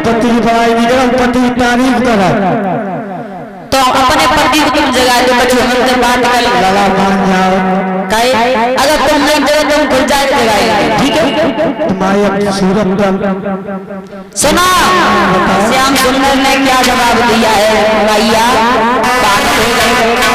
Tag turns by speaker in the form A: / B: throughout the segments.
A: पति की बड़ाई नहीं करो, पति की तारीफ करो।
B: तो अपने पति को तुम जगा दो, बच्चों हमसे बात कर
A: लड़ा मान जाओ।
B: कहे अगर तुम नहीं जगह तुम खुद जाए जगाएंगे, ठीक है?
A: तुम्हारी सूरत
B: सुना श्याम सुंदर ने क्या जवाब दिया है भैया, बात हो गई।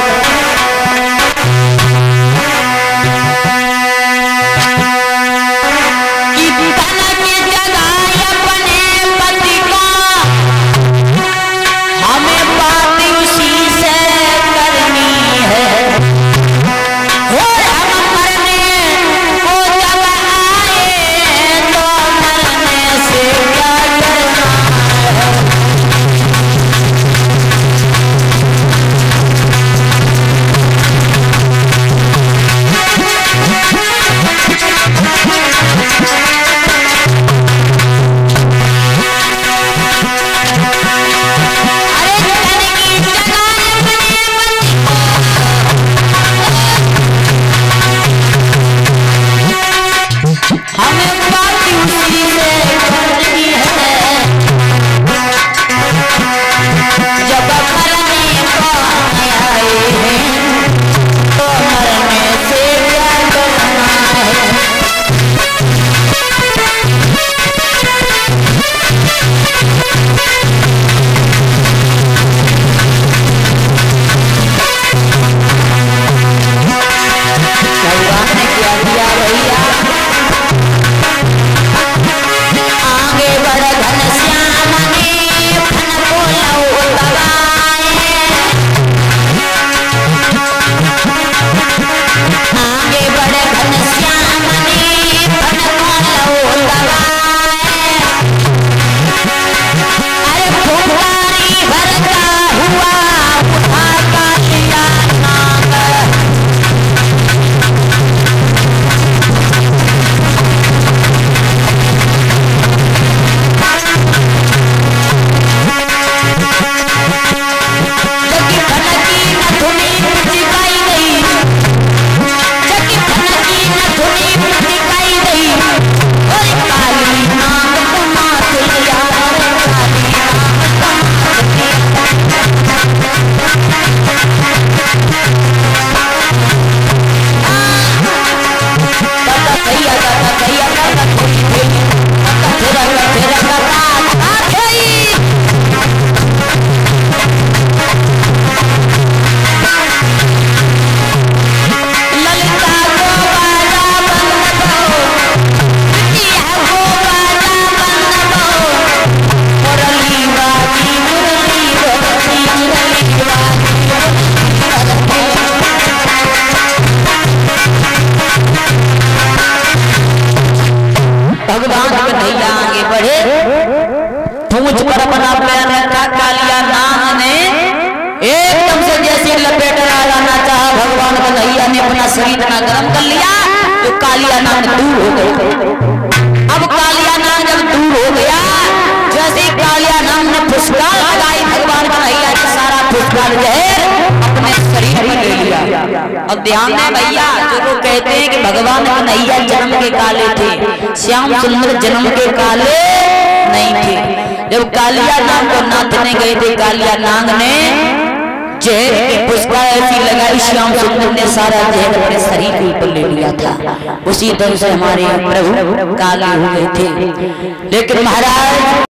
B: कालिया नाग ने एकदम से जैसे लपेट लाना चाहा, भगवान कन्हैया ने अपना शरीर इतना गर्म कर लिया तो कालिया नाग दूर हो गया। अब कालिया नाग जब दूर हो गया, जैसे कालिया नाग ने फुसकार लगाई, भगवान कन्हैया का सारा फुसकार जहर अपने शरीर में ले लिया। अब ध्यान दें भैया, जो लोग कहते हैं कि भगवान कन्हैया जन्म के काले थे, श्याम सुंदर जन्म के काले नहीं थे। जब कालिया नाग को नाथने गए थे, कालिया नाग ने जहर की फुसकार ऐसी लगाई, श्याम सुंदर ने सारा जहर अपने शरीर के ऊपर ले लिया था। उसी तरह से हमारे प्रभु काले हो गए थे। लेकिन महाराज